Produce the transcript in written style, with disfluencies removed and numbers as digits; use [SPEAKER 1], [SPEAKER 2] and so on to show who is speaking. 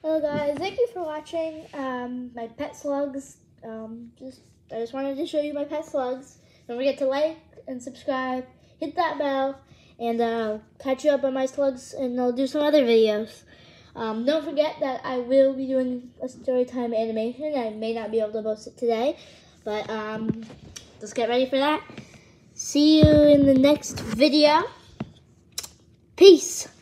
[SPEAKER 1] Hello guys, thank you for watching my pet slugs. I just wanted to show you my pet slugs. Don't forget to like and subscribe, hit that bell, and catch you up on my slugs, and I'll do some other videos. Don't forget that I will be doing a storytime animation. I may not be able to post it today, but just get ready for that. See you in the next video. Peace.